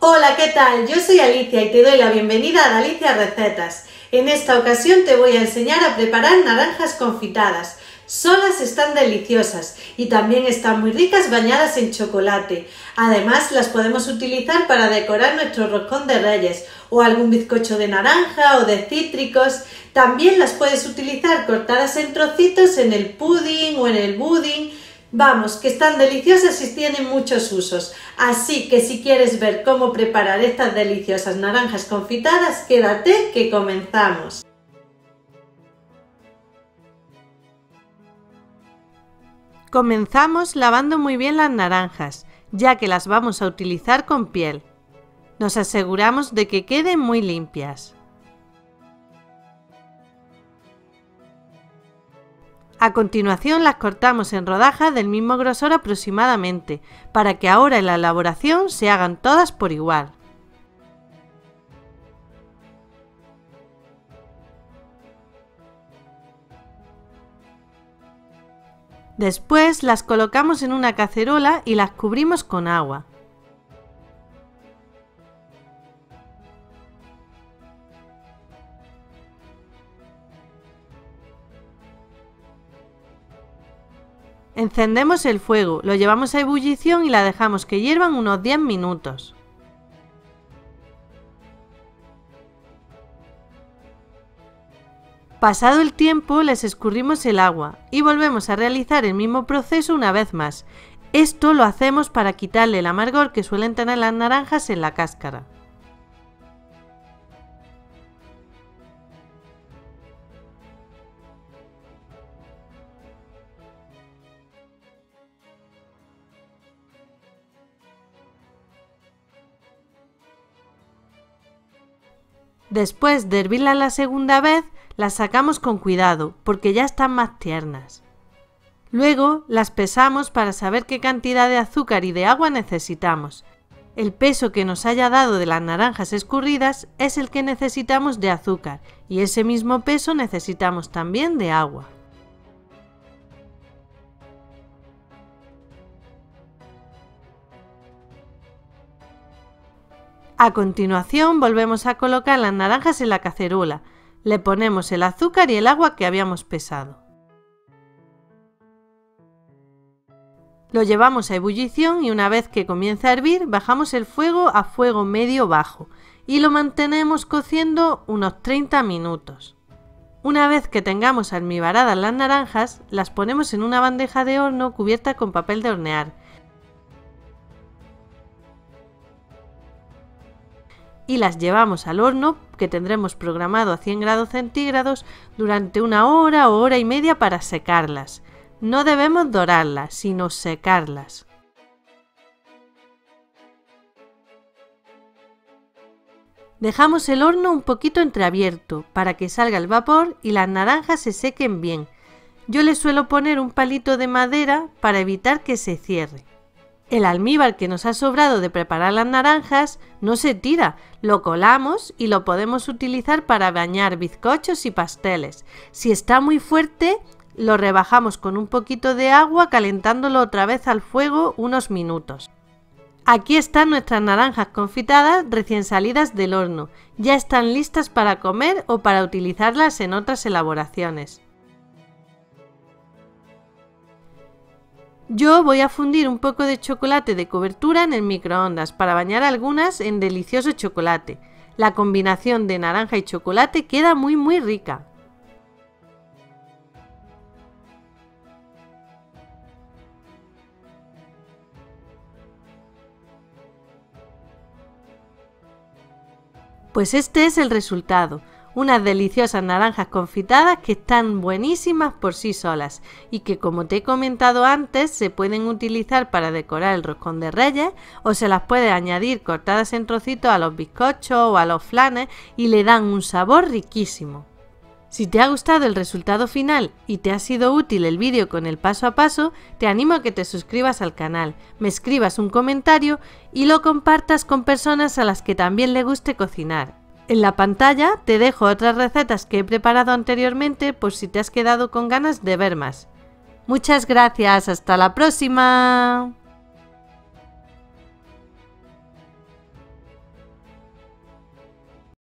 Hola, ¿qué tal? Yo soy Alicia y te doy la bienvenida a Alicia Recetas. En esta ocasión te voy a enseñar a preparar naranjas confitadas. Solas están deliciosas y también están muy ricas bañadas en chocolate. Además, las podemos utilizar para decorar nuestro roscón de Reyes o algún bizcocho de naranja o de cítricos. También las puedes utilizar cortadas en trocitos en el pudding o en el budín. Vamos, que están deliciosas y tienen muchos usos. Así que si quieres ver cómo preparar estas deliciosas naranjas confitadas, quédate que comenzamos. Comenzamos lavando muy bien las naranjas, ya que las vamos a utilizar con piel. Nos aseguramos de que queden muy limpias. A continuación las cortamos en rodajas del mismo grosor aproximadamente, para que ahora en la elaboración se hagan todas por igual. Después las colocamos en una cacerola y las cubrimos con agua. Encendemos el fuego, lo llevamos a ebullición y la dejamos que hiervan unos 10 minutos. Pasado el tiempo, les escurrimos el agua y volvemos a realizar el mismo proceso una vez más. Esto lo hacemos para quitarle el amargor que suelen tener las naranjas en la cáscara. Después de hervirlas la segunda vez, las sacamos con cuidado porque ya están más tiernas. Luego las pesamos para saber qué cantidad de azúcar y de agua necesitamos. El peso que nos haya dado de las naranjas escurridas es el que necesitamos de azúcar y ese mismo peso necesitamos también de agua. A continuación volvemos a colocar las naranjas en la cacerola, le ponemos el azúcar y el agua que habíamos pesado. Lo llevamos a ebullición y una vez que comience a hervir bajamos el fuego a fuego medio-bajo y lo mantenemos cociendo unos 30 minutos. Una vez que tengamos almibaradas las naranjas, las ponemos en una bandeja de horno cubierta con papel de hornear y las llevamos al horno que tendremos programado a 100 grados centígrados durante una hora o hora y media para secarlas. No debemos dorarlas, sino secarlas. Dejamos el horno un poquito entreabierto para que salga el vapor y las naranjas se sequen bien. Yo le suelo poner un palito de madera para evitar que se cierre. El almíbar que nos ha sobrado de preparar las naranjas no se tira, lo colamos y lo podemos utilizar para bañar bizcochos y pasteles. Si está muy fuerte, lo rebajamos con un poquito de agua calentándolo otra vez al fuego unos minutos. Aquí están nuestras naranjas confitadas recién salidas del horno. Ya están listas para comer o para utilizarlas en otras elaboraciones. Yo voy a fundir un poco de chocolate de cobertura en el microondas para bañar algunas en delicioso chocolate. La combinación de naranja y chocolate queda muy rica. Pues este es el resultado. Unas deliciosas naranjas confitadas que están buenísimas por sí solas y que, como te he comentado antes, se pueden utilizar para decorar el roscón de Reyes o se las puede añadir cortadas en trocitos a los bizcochos o a los flanes y le dan un sabor riquísimo. Si te ha gustado el resultado final y te ha sido útil el vídeo con el paso a paso, te animo a que te suscribas al canal, me escribas un comentario y lo compartas con personas a las que también les guste cocinar. En la pantalla te dejo otras recetas que he preparado anteriormente por si te has quedado con ganas de ver más. Muchas gracias, hasta la próxima.